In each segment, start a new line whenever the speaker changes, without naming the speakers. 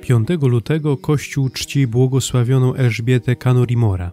5 lutego Kościół czci błogosławioną Elżbietę Canori-Mora.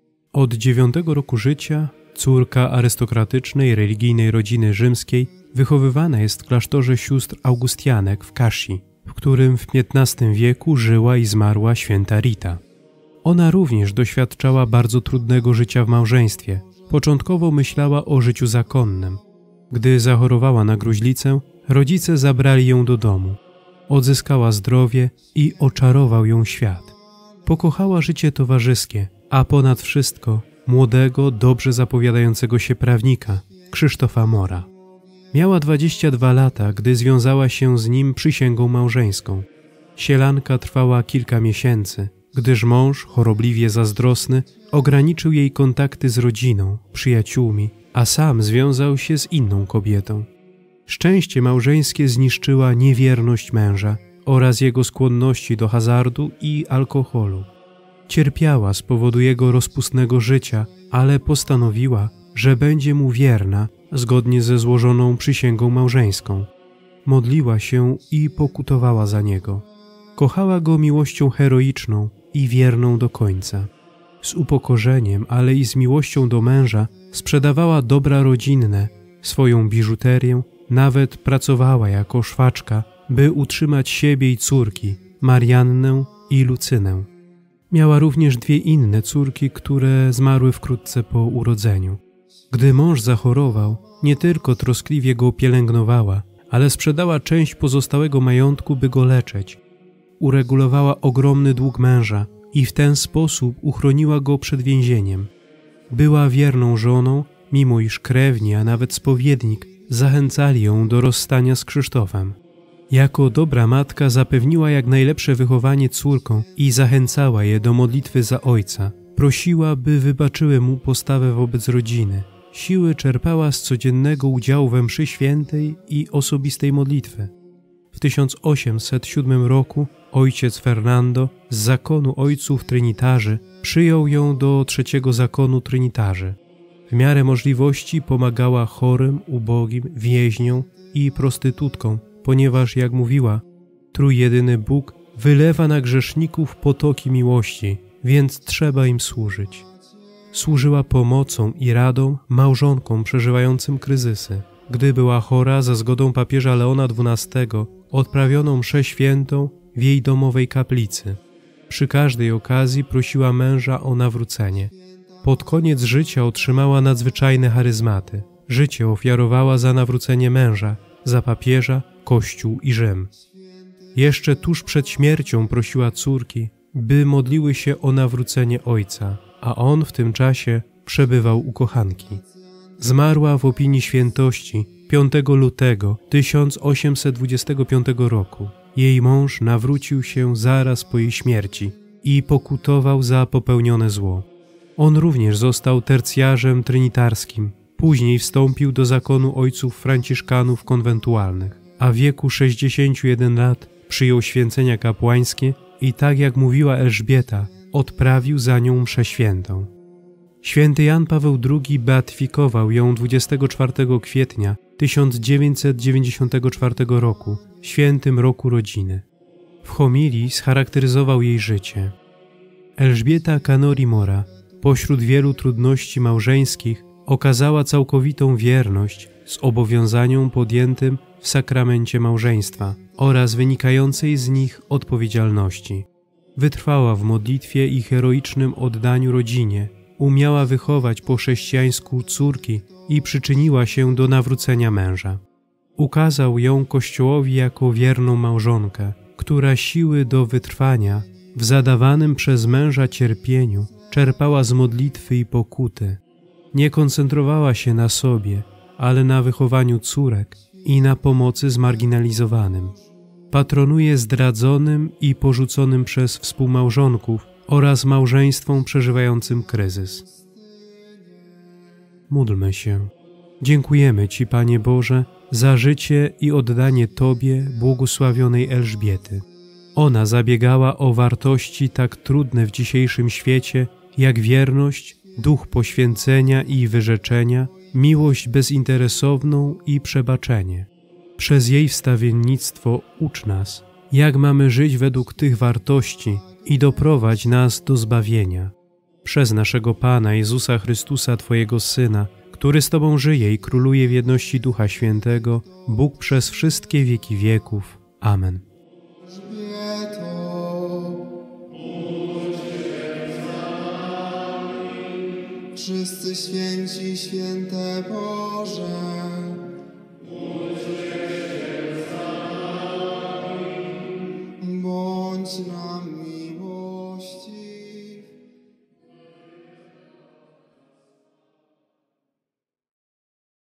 Od 9 roku życia córka arystokratycznej, religijnej rodziny rzymskiej wychowywana jest w klasztorze sióstr Augustianek w Casci, w którym w XV wieku żyła i zmarła święta Rita. Ona również doświadczała bardzo trudnego życia w małżeństwie. Początkowo myślała o życiu zakonnym. Gdy zachorowała na gruźlicę, rodzice zabrali ją do domu. Odzyskała zdrowie i oczarował ją świat. Pokochała życie towarzyskie, a ponad wszystko młodego, dobrze zapowiadającego się prawnika, Krzysztofa Mora. Miała 22 lata, gdy związała się z nim przysięgą małżeńską. Sielanka trwała kilka miesięcy, gdyż mąż, chorobliwie zazdrosny, ograniczył jej kontakty z rodziną, przyjaciółmi, a sam związał się z inną kobietą. Szczęście małżeńskie zniszczyła niewierność męża oraz jego skłonności do hazardu i alkoholu. Cierpiała z powodu jego rozpustnego życia, ale postanowiła, że będzie mu wierna zgodnie ze złożoną przysięgą małżeńską. Modliła się i pokutowała za niego. Kochała go miłością heroiczną i wierną do końca. Z upokorzeniem, ale i z miłością do męża sprzedawała dobra rodzinne, swoją biżuterię, nawet pracowała jako szwaczka, by utrzymać siebie i córki, Mariannę i Lucynę. Miała również 2 inne córki, które zmarły wkrótce po urodzeniu. Gdy mąż zachorował, nie tylko troskliwie go pielęgnowała, ale sprzedała część pozostałego majątku, by go leczyć. Uregulowała ogromny dług męża i w ten sposób uchroniła go przed więzieniem. Była wierną żoną, mimo iż krewni, a nawet spowiednik zachęcali ją do rozstania z Krzysztofem. Jako dobra matka zapewniła jak najlepsze wychowanie córkom i zachęcała je do modlitwy za ojca. Prosiła, by wybaczyły mu postawę wobec rodziny. Siły czerpała z codziennego udziału we mszy świętej i osobistej modlitwy. W 1807 roku ojciec Fernando z zakonu ojców trynitarzy przyjął ją do 3. zakonu trynitarzy. W miarę możliwości pomagała chorym, ubogim, więźniom i prostytutkom, ponieważ, jak mówiła, trójjedyny Bóg wylewa na grzeszników potoki miłości, więc trzeba im służyć. Służyła pomocą i radą małżonkom przeżywającym kryzysy. Gdy była chora, za zgodą papieża Leona XII odprawiono mszę świętą w jej domowej kaplicy. Przy każdej okazji prosiła męża o nawrócenie. Pod koniec życia otrzymała nadzwyczajne charyzmaty. Życie ofiarowała za nawrócenie męża, za papieża, Kościół i Rzym. Jeszcze tuż przed śmiercią prosiła córki, by modliły się o nawrócenie ojca, a on w tym czasie przebywał u kochanki. Zmarła w opinii świętości 5 lutego 1825 roku. Jej mąż nawrócił się zaraz po jej śmierci i pokutował za popełnione zło. On również został tercjarzem trynitarskim. Później wstąpił do zakonu ojców franciszkanów konwentualnych, a w wieku 61 lat przyjął święcenia kapłańskie i tak jak mówiła Elżbieta, odprawił za nią mszę świętą. Święty Jan Paweł II beatyfikował ją 24 kwietnia 1994 roku, świętym roku rodziny. W homilii scharakteryzował jej życie. Elżbieta Canori-Mora pośród wielu trudności małżeńskich okazała całkowitą wierność zobowiązaniom podjętym w sakramencie małżeństwa oraz wynikającej z nich odpowiedzialności. Wytrwała w modlitwie i heroicznym oddaniu rodzinie, umiała wychować po chrześcijańsku córki i przyczyniła się do nawrócenia męża. Ukazał ją Kościołowi jako wierną małżonkę, która siły do wytrwania w zadawanym przez męża cierpieniu czerpała z modlitwy i pokuty. Nie koncentrowała się na sobie, ale na wychowaniu córek i na pomocy zmarginalizowanym. Patronuje zdradzonym i porzuconym przez współmałżonków oraz małżeństwom przeżywającym kryzys. Módlmy się. Dziękujemy Ci, Panie Boże, za życie i oddanie Tobie błogosławionej Elżbiety. Ona zabiegała o wartości tak trudne w dzisiejszym świecie, jak wierność, duch poświęcenia i wyrzeczenia, miłość bezinteresowną i przebaczenie. Przez jej wstawiennictwo ucz nas, jak mamy żyć według tych wartości i doprowadź nas do zbawienia. Przez naszego Pana Jezusa Chrystusa, Twojego Syna, który z Tobą żyje i króluje w jedności Ducha Świętego, Bóg przez wszystkie wieki wieków. Amen.
Wszyscy święci, święte Boże,